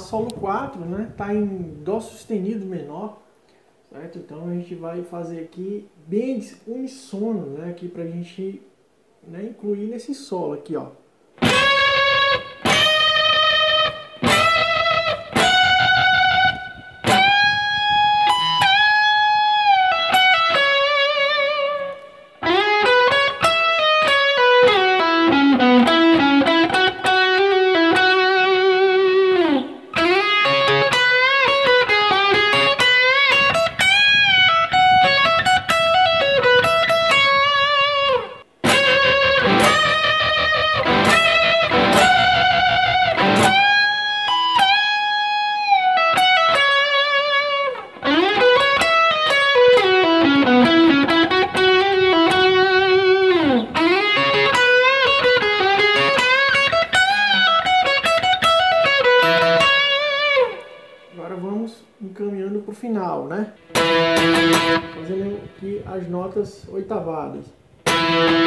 solo 4, né? Tá em dó sustenido menor, certo? Então a gente vai fazer aqui bem unissono, né? Aqui pra gente, né, incluir nesse solo aqui, ó. Encaminhando para o final, né? Fazendo aqui as notas oitavadas.